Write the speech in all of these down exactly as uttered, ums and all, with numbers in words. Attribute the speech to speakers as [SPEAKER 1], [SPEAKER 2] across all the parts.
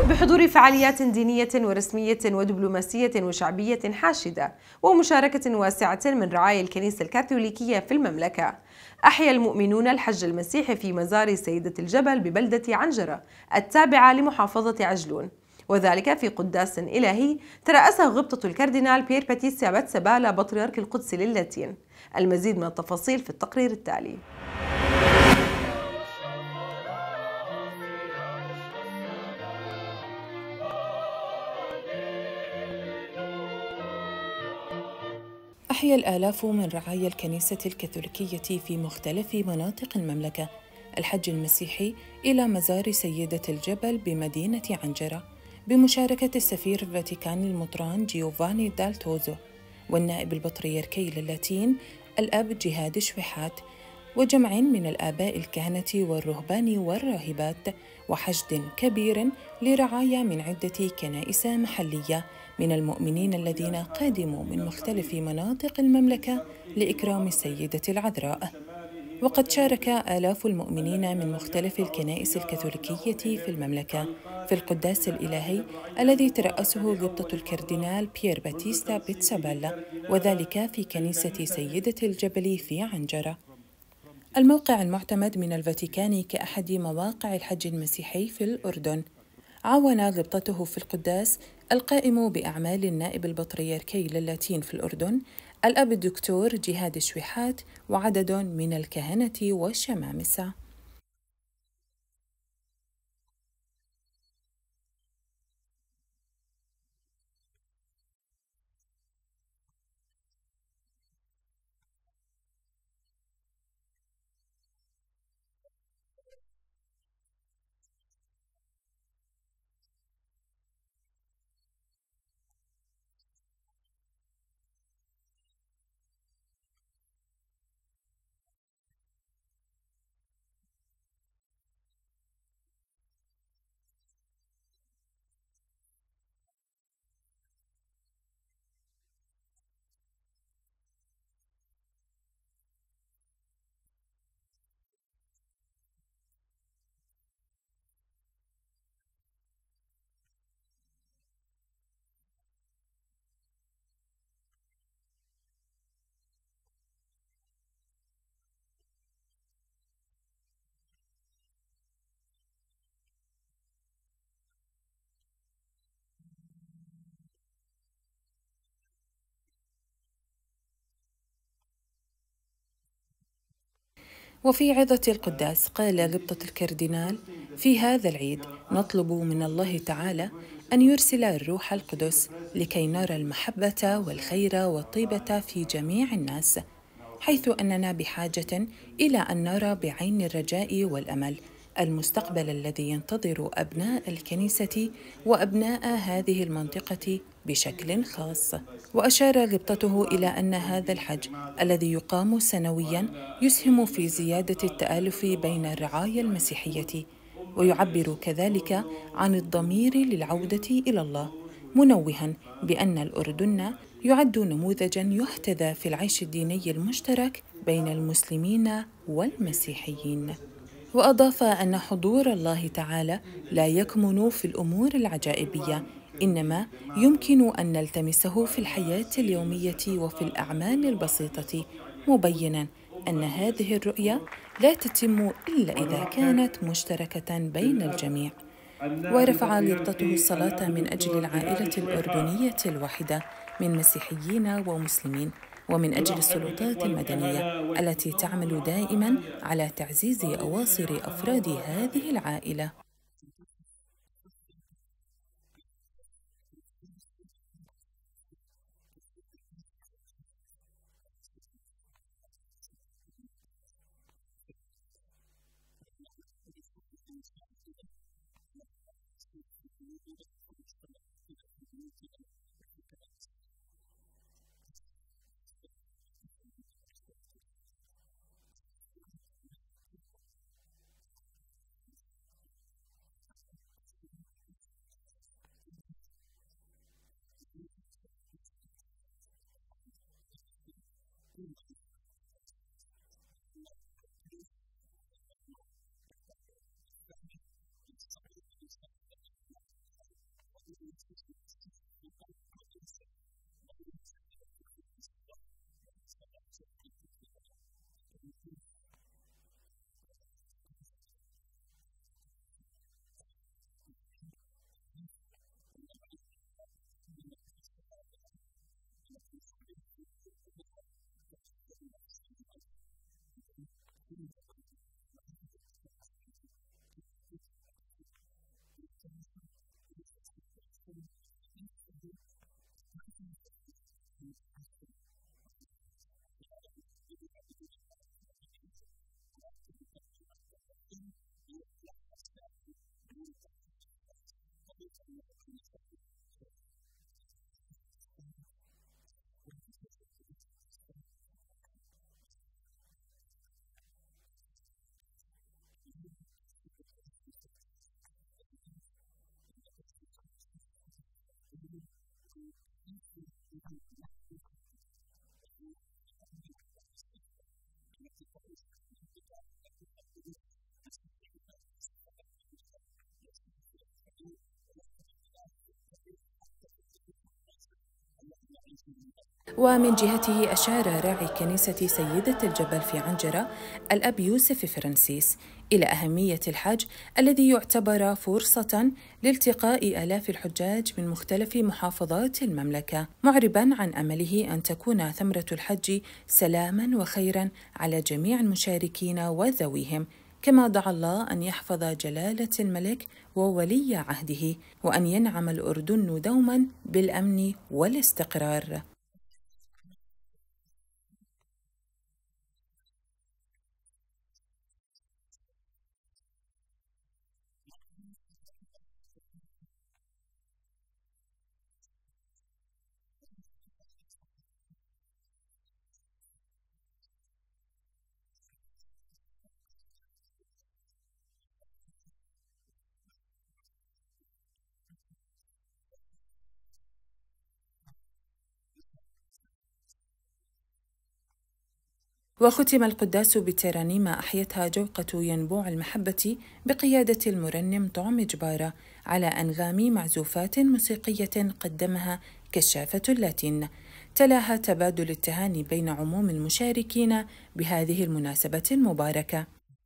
[SPEAKER 1] بحضور فعاليات دينية ورسمية ودبلوماسية وشعبية حاشدة ومشاركة واسعة من رعايا الكنيسة الكاثوليكية في المملكة. أحيا المؤمنون الحج المسيحي في مزار سيدة الجبل ببلدة عنجرة التابعة لمحافظة عجلون، وذلك في قداس إلهي ترأسه غبطة الكاردينال بيير باتيسيا باتسابالا بطريرك القدس للاتين. المزيد من التفاصيل في التقرير التالي.
[SPEAKER 2] أحيا الآلاف من رعايا الكنيسة الكاثوليكية في مختلف مناطق المملكة الحج المسيحي إلى مزار سيدة الجبل بمدينة عنجرة بمشاركة السفير الفاتيكاني المطران جيوفاني دالتوزو والنائب البطريركي للاتين الأب جهاد شويحات وجمع من الآباء الكهنة والرهبان والراهبات، وحشد كبير لرعايا من عدة كنائس محلية من المؤمنين الذين قادموا من مختلف مناطق المملكة لإكرام السيدة العذراء. وقد شارك آلاف المؤمنين من مختلف الكنائس الكاثوليكية في المملكة في القداس الإلهي الذي ترأسه غبطة الكاردينال بيير باتيستا باتسابالا، وذلك في كنيسة سيدة الجبل في عنجرة. الموقع المعتمد من الفاتيكان كأحد مواقع الحج المسيحي في الأردن. عاون غبطته في القداس القائم بأعمال النائب البطريركي للاتين في الأردن الأب الدكتور جهاد شويحات وعدد من الكهنة والشمامسة. وفي عظة القداس قال غبطة الكاردينال: في هذا العيد نطلب من الله تعالى أن يرسل الروح القدس لكي نرى المحبة والخير والطيبة في جميع الناس، حيث أننا بحاجة إلى أن نرى بعين الرجاء والأمل المستقبل الذي ينتظر أبناء الكنيسة وأبناء هذه المنطقة بشكل خاص. وأشار غبطته إلى أن هذا الحج الذي يقام سنوياً يسهم في زيادة التآلف بين الرعايا المسيحية، ويعبر كذلك عن الضمير للعودة إلى الله، منوهاً بأن الأردن يعد نموذجاً يحتذى في العيش الديني المشترك بين المسلمين والمسيحيين. وأضاف أن حضور الله تعالى لا يكمن في الأمور العجائبية، إنما يمكن أن نلتمسه في الحياة اليومية وفي الأعمال البسيطة، مبيناً أن هذه الرؤية لا تتم إلا إذا كانت مشتركة بين الجميع. ورفع غبطته الصلاة من أجل العائلة الأردنية الواحدة من مسيحيين ومسلمين، ومن أجل السلطات المدنية التي تعمل دائماً على تعزيز أواصر أفراد هذه العائلة. ومن جهته أشار راعي كنيسة سيدة الجبل في عنجرة الأب يوسف فرانسيس إلى أهمية الحج الذي يعتبر فرصة لالتقاء آلاف الحجاج من مختلف محافظات المملكة، معرباً عن أمله أن تكون ثمرة الحج سلاماً وخيراً على جميع المشاركين وذويهم، كما دعا الله أن يحفظ جلالة الملك وولي عهده وأن ينعم الأردن دوماً بالأمن والاستقرار. وختم القداس بترانيم أحيتها جوقة ينبوع المحبة بقيادة المرنم طعم جبارة على أنغام معزوفات موسيقية قدمها كشافة اللاتين. تلاها تبادل التهاني بين عموم المشاركين بهذه المناسبة المباركة.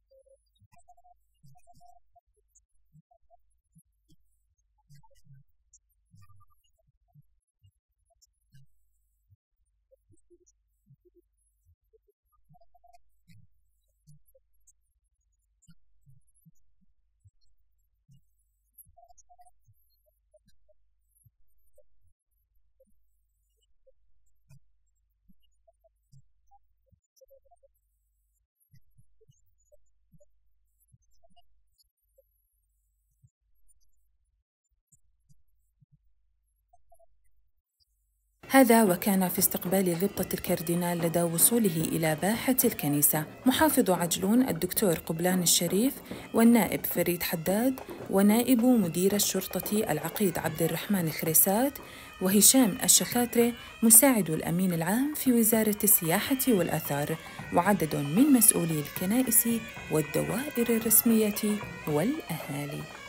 [SPEAKER 2] هذا وكان في استقبال غبطة الكاردينال لدى وصوله إلى باحة الكنيسة محافظ عجلون الدكتور قبلان الشريف والنائب فريد حداد ونائب مدير الشرطة العقيد عبد الرحمن خريسات وهشام الشخاتري مساعد الأمين العام في وزارة السياحة والآثار وعدد من مسؤولي الكنائس والدوائر الرسمية والأهالي.